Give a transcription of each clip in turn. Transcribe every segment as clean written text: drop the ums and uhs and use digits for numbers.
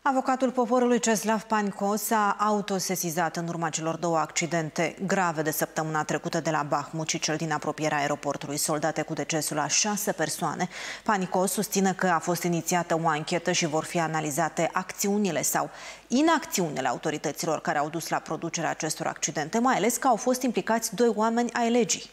Avocatul poporului Ceslav Paņko s-a autosesizat în urma celor două accidente grave de săptămâna trecută de la Bahmut și cel din apropierea aeroportului, soldate cu decesul a 6 persoane. Paņko susține că a fost inițiată o anchetă și vor fi analizate acțiunile sau inacțiunile autorităților care au dus la producerea acestor accidente, mai ales că au fost implicați 2 oameni ai legii.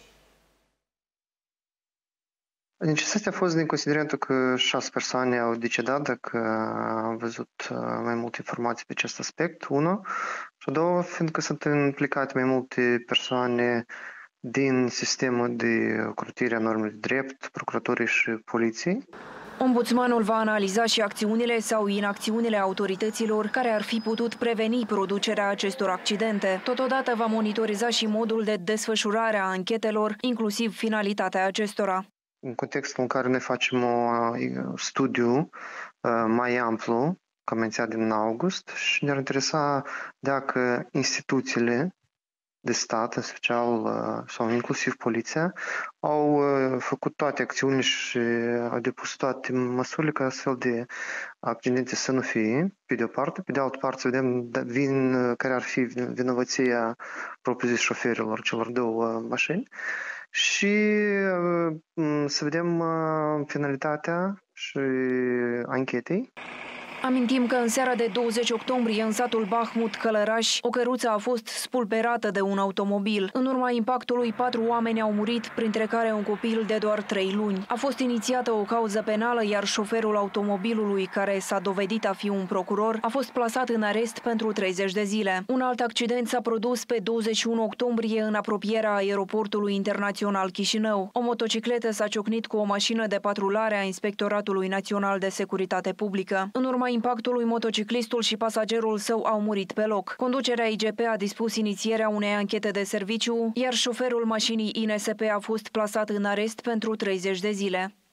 Necesitatea a fost din considerentul că 6 persoane au decedat, dacă am văzut mai multe informații pe acest aspect, 1. Și 2, fiindcă sunt implicate mai multe persoane din sistemul de ocrotire a normelor de drept, procuraturii și poliției. Ombudsmanul va analiza și acțiunile sau inacțiunile autorităților care ar fi putut preveni producerea acestor accidente. Totodată va monitoriza și modul de desfășurare a anchetelor, inclusiv finalitatea acestora. În contextul în care noi facem un studiu mai amplu, comențat din august, și ne-ar interesa dacă instituțiile de stat, în special, sau inclusiv poliția, au făcut toate acțiunile și au depus toate măsurile ca astfel de accidente să nu fie, pe de o parte. Pe de altă parte, să vedem care ar fi vinovăția propriu-zis șoferilor celor 2 mașini și să vedem finalitatea și anchetei. Amintim că în seara de 20 octombrie, în satul Bahmut, Călăraș, o căruță a fost spulberată de un automobil. În urma impactului, 4 oameni au murit, printre care un copil de doar 3 luni. A fost inițiată o cauză penală, iar șoferul automobilului, care s-a dovedit a fi un procuror, a fost plasat în arest pentru 30 de zile. Un alt accident s-a produs pe 21 octombrie în apropierea aeroportului internațional Chișinău. O motocicletă s-a ciocnit cu o mașină de patrulare a Inspectoratului Național de Securitate Publică. În urma impactului, motociclistul și pasagerul său au murit pe loc. Conducerea IGP a dispus inițierea unei anchete de serviciu, iar șoferul mașinii INSP a fost plasat în arest pentru 30 de zile.